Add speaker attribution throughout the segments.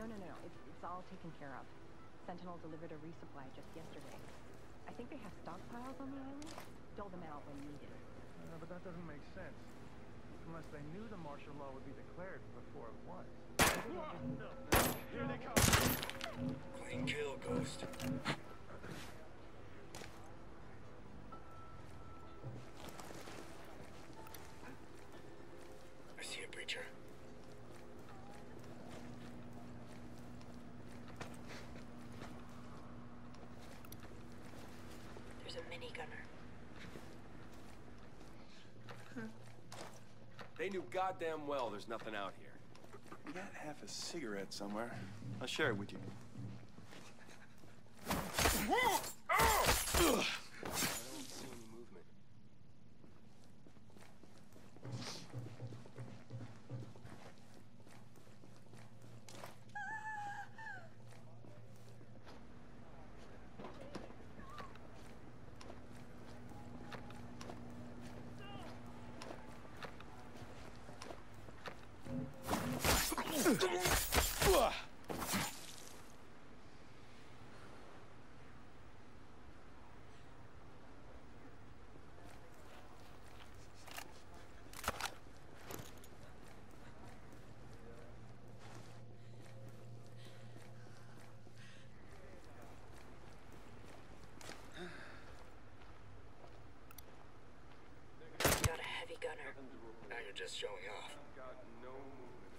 Speaker 1: No. It's all taken care of. Sentinel delivered a resupply just yesterday. I think they have stockpiles on the island. Dole them out when needed.
Speaker 2: But that doesn't make sense. Unless they knew the martial law would be declared before it was. Here they come!
Speaker 3: Clean kill, Ghost. I see a breacher.
Speaker 4: There's a minigunner.
Speaker 5: They knew goddamn well there's nothing out here.
Speaker 6: We got half a cigarette somewhere. I'll share it with you.
Speaker 5: I don't see any movement.
Speaker 4: Got a heavy gunner.
Speaker 3: Now you're just showing off.
Speaker 5: Got no movement.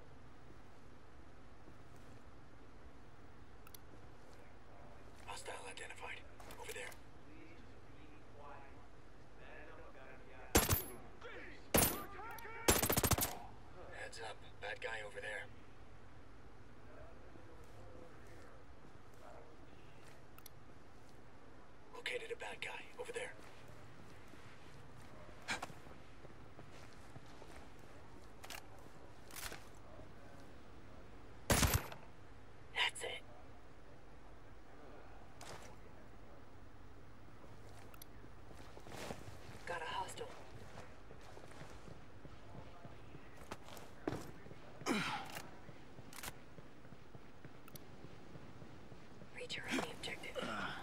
Speaker 3: Hostile identified. Over there. Heads up. Bad guy over there. Located a bad guy. Over there.
Speaker 4: That's it. Got a hostile. Reach around the objective.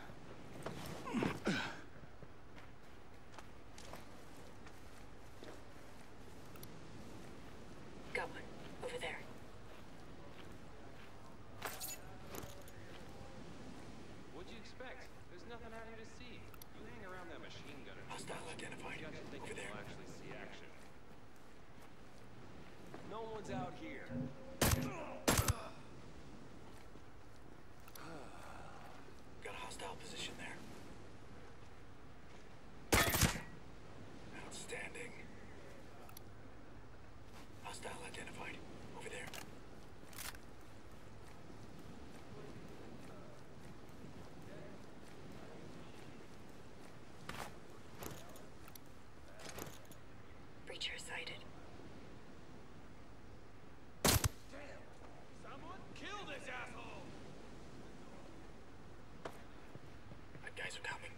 Speaker 4: Got one. Over there.
Speaker 7: What'd you expect? There's nothing out here to see. You hang around that machine gunner.
Speaker 3: Hostile identified.
Speaker 7: You got to think
Speaker 3: Over there.
Speaker 7: you'll actually see action.
Speaker 5: No one's out here.
Speaker 3: Got a hostile position there. Outstanding. Hostile identified. Over there.
Speaker 4: Breacher sighted.
Speaker 7: Someone kill this asshole!
Speaker 3: Bad guys are coming.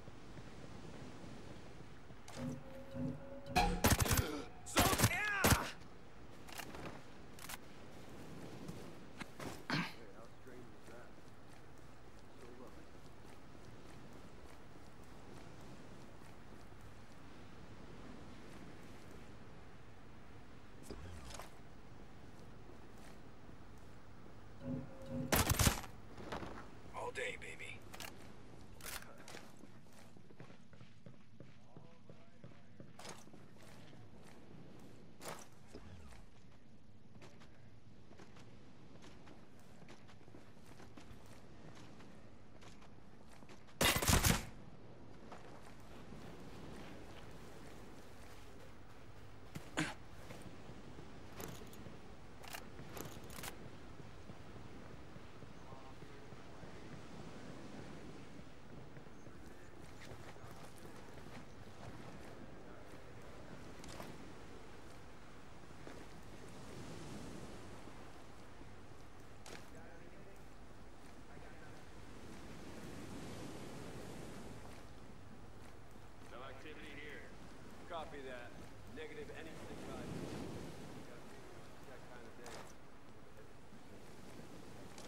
Speaker 3: All day, baby.
Speaker 7: No activity here.
Speaker 5: Copy that. Negative anything but that kind of day.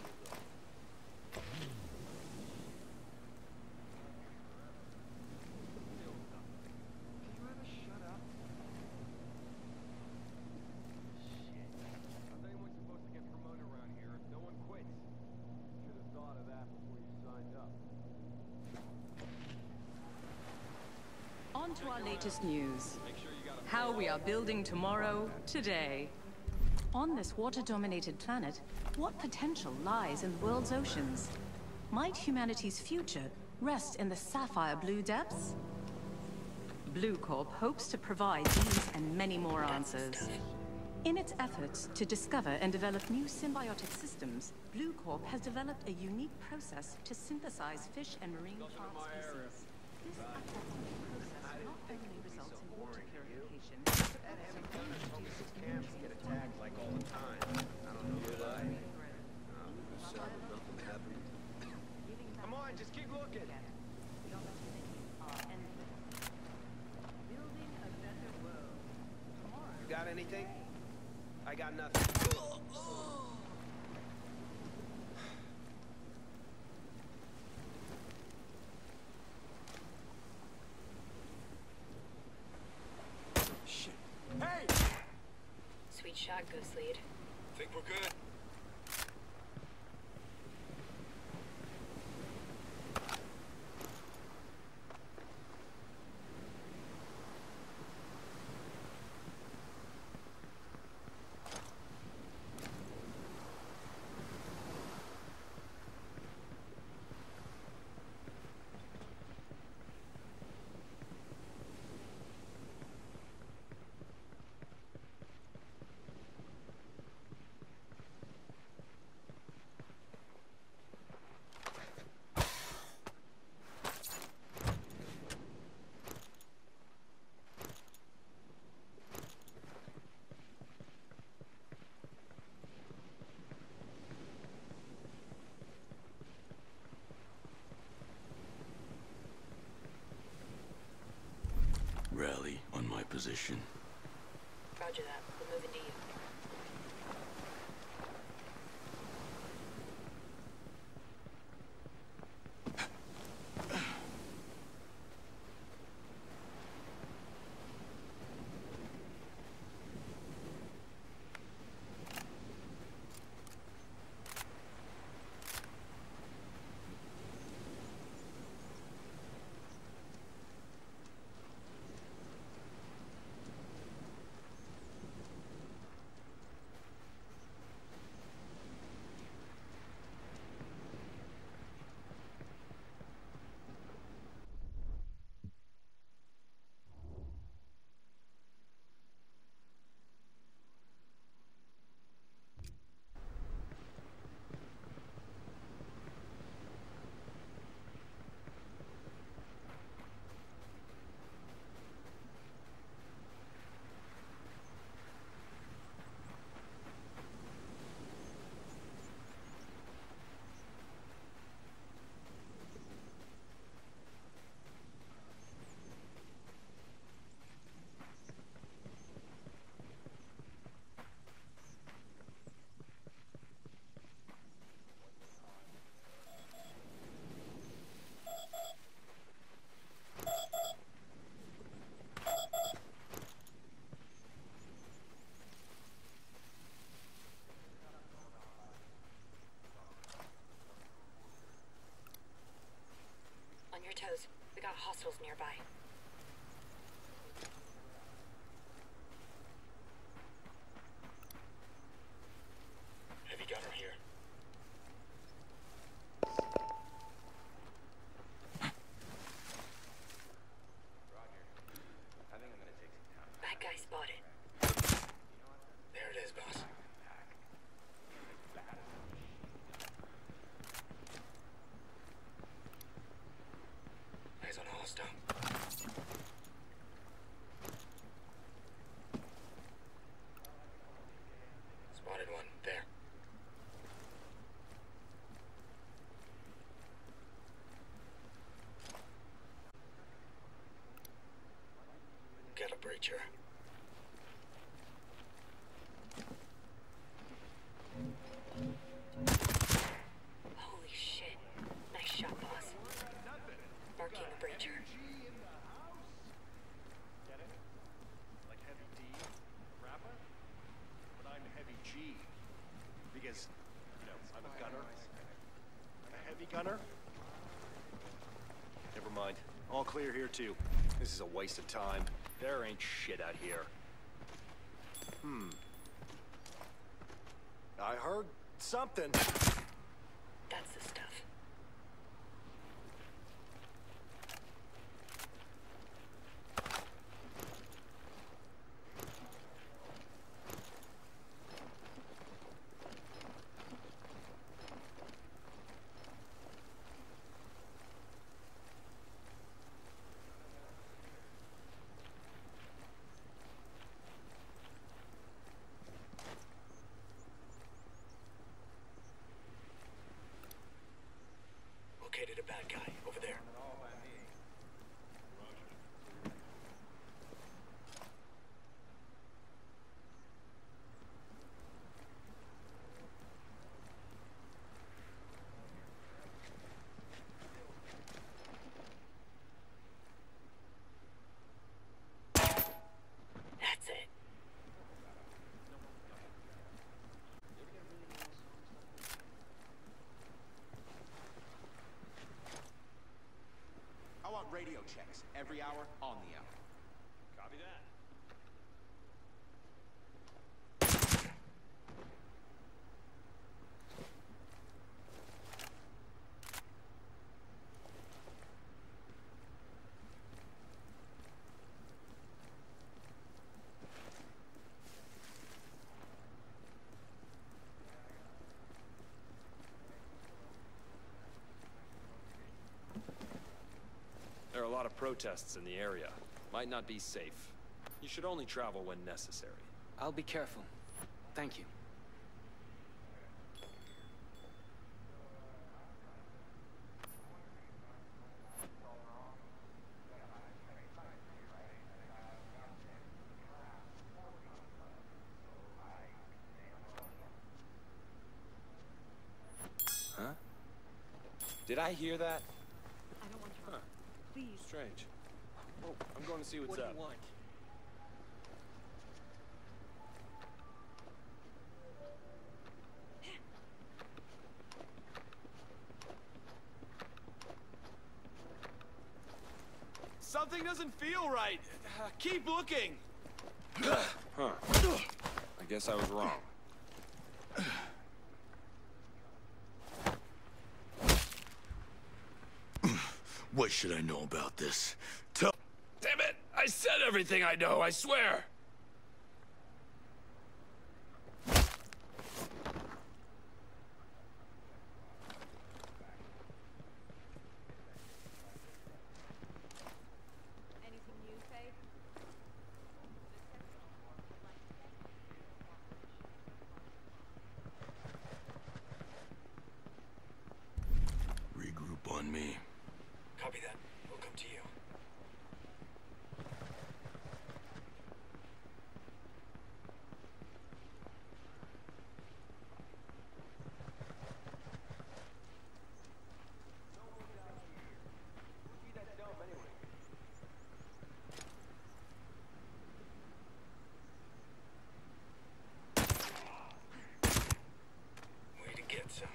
Speaker 8: On to our latest news. How we are building tomorrow, today. On this water-dominated planet, what potential lies in the world's oceans? Might humanity's future rest in the sapphire blue depths? Blue Corp hopes to provide these and many more answers. In its efforts to discover and develop new symbiotic systems, Blue Corp has developed a unique process to synthesize fish and marine plant species. This adaptive process not only results in water purification, but also reduces
Speaker 5: Camps get attacked like all the time. I don't know why. Nothing happened. Come on, just keep looking. You got anything? I got nothing.
Speaker 6: Shit. Hey!
Speaker 4: Sweet shot, Ghost Lead.
Speaker 3: Think we're good? Rally on my position.
Speaker 4: Roger that. We're moving to you. On your toes. We got hostiles nearby.
Speaker 3: Heavy gunner here.
Speaker 4: Bad guy spotted.
Speaker 3: There it is, boss. Eyes on a hostile. Spotted one. There. Get a breacher.
Speaker 4: Holy shit. Nice shot, boss. Marking the breacher.
Speaker 2: Get it? Like Heavy D? Rapper? But I'm Heavy G. Because, you know, I'm a gunner. A heavy gunner? Never mind. All clear here,
Speaker 9: 2. This is a waste of time. There ain't shit out here. I heard something.
Speaker 4: That's the stuff.
Speaker 3: Located a bad guy over there.
Speaker 4: That's it.
Speaker 10: I want radio checks every hour on the hour.
Speaker 7: Copy that.
Speaker 9: There are a lot of protests in the area. Might not be safe. You should only travel when necessary.
Speaker 11: I'll be careful. Thank you.
Speaker 9: Huh? Did I hear that?
Speaker 1: I don't want to.
Speaker 9: Huh.
Speaker 1: Please.
Speaker 9: Strange. Oh, I'm going to see what's up.
Speaker 11: What do you want?
Speaker 9: Something doesn't feel right. Keep looking. Huh. I guess I was wrong.
Speaker 12: What should I know about this? Tell—
Speaker 9: Damn it! I said everything I know, I swear!
Speaker 1: Anything new, Faye?
Speaker 12: Regroup on me.
Speaker 3: Copy that. We'll come to you. Way to get some.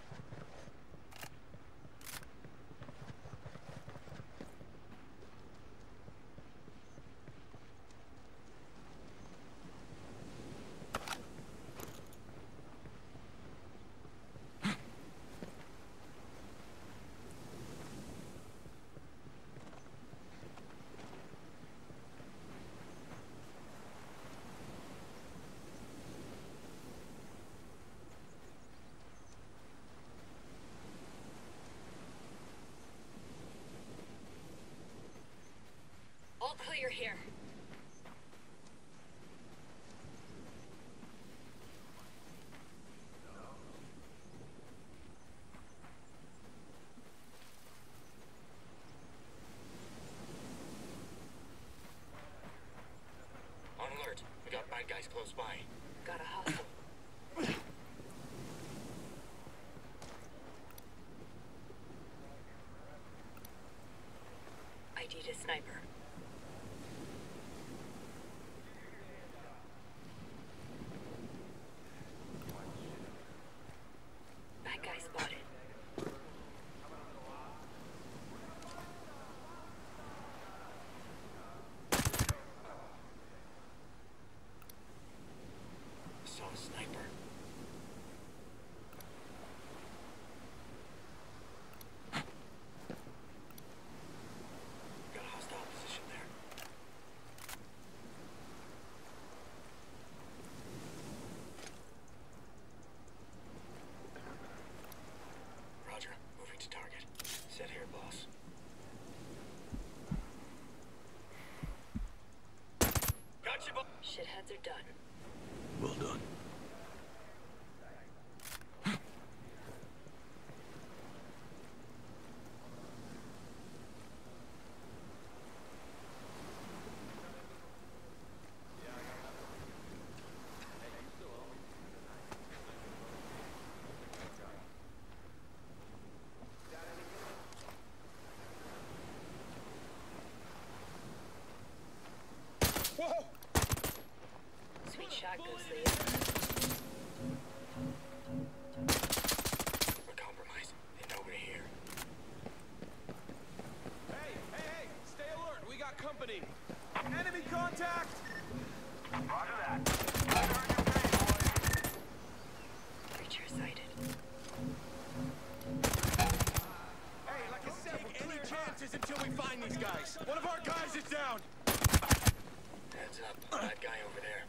Speaker 4: All clear here.
Speaker 3: On alert. We got bad guys close by.
Speaker 4: Gotta hustle. ID'd a sniper. Bad guy spotted. shitheads are done.
Speaker 12: Well done.
Speaker 9: Whoa!
Speaker 4: Sweet shot, Ghostly.
Speaker 3: We're compromised. They know we're here.
Speaker 9: Hey, hey, hey! Stay alert! We got company! Enemy contact!
Speaker 2: Roger that.
Speaker 4: Creature sighted.
Speaker 9: Hey, like I said, take any chances until we find these guys. One of our guys is down!
Speaker 3: Heads up. Bad guy over there.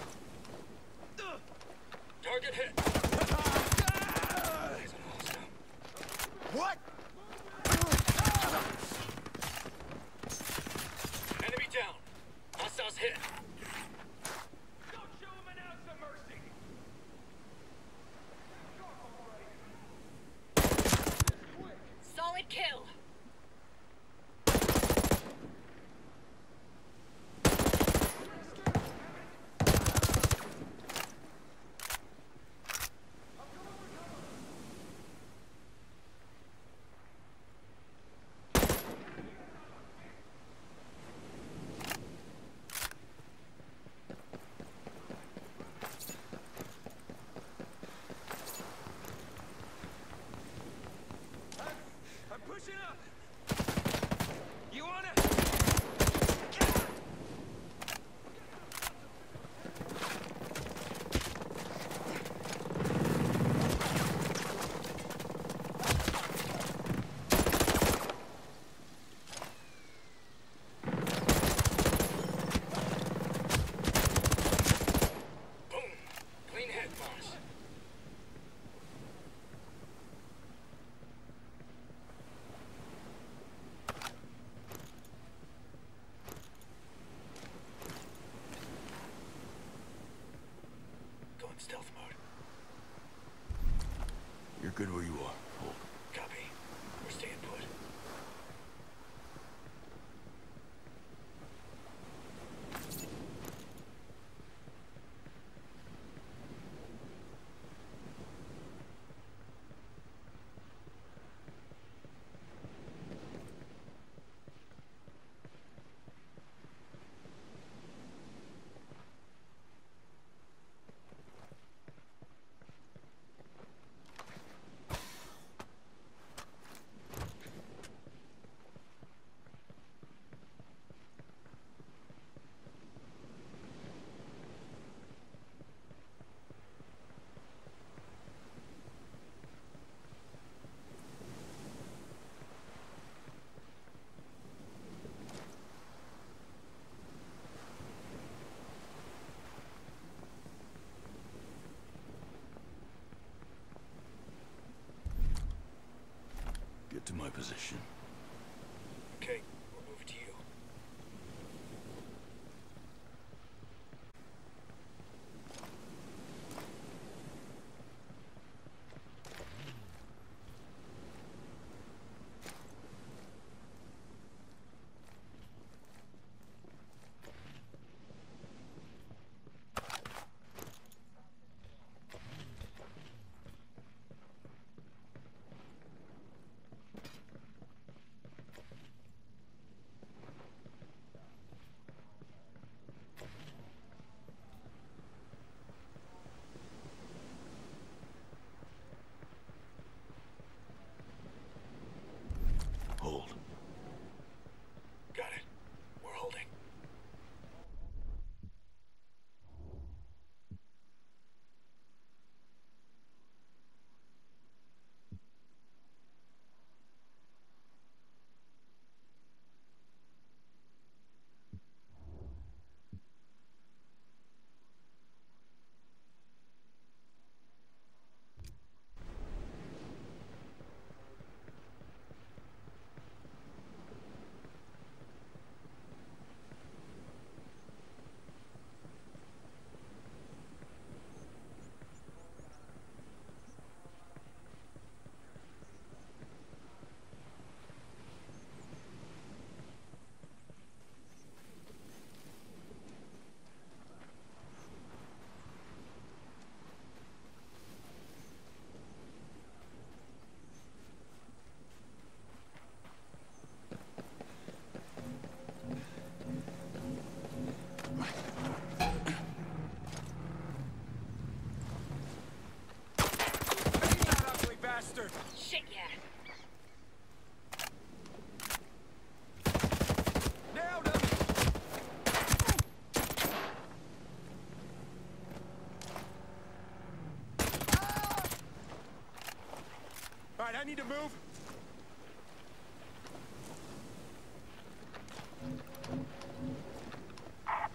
Speaker 3: Target hit! Eyes on hostile.
Speaker 9: What?
Speaker 3: Enemy down. Hostiles hit.
Speaker 2: Don't show him an ounce of mercy.
Speaker 4: Solid kill.
Speaker 9: I'm pushing up! You wanna?
Speaker 3: Boom. Clean hit, boss. Go in stealth mode.
Speaker 12: You're good where you are. Hold.
Speaker 3: Copy. We're staying put.
Speaker 12: Get to my position.
Speaker 3: Okay, we'll move to you.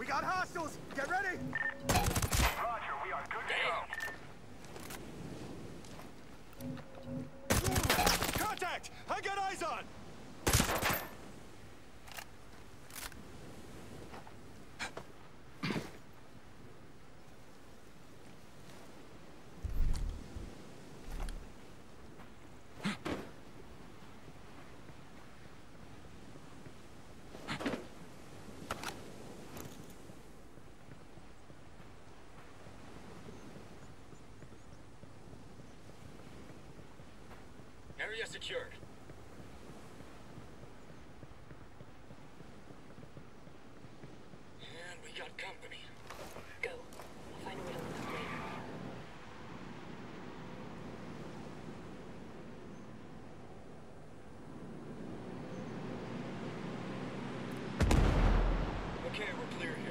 Speaker 2: got hostiles! Get ready!
Speaker 13: Roger, we are good to go.
Speaker 9: Contact! I got eyes on!
Speaker 3: Area secured. And we got company.
Speaker 4: Go. I'll find a way to look up later.
Speaker 3: Okay, we're clear here.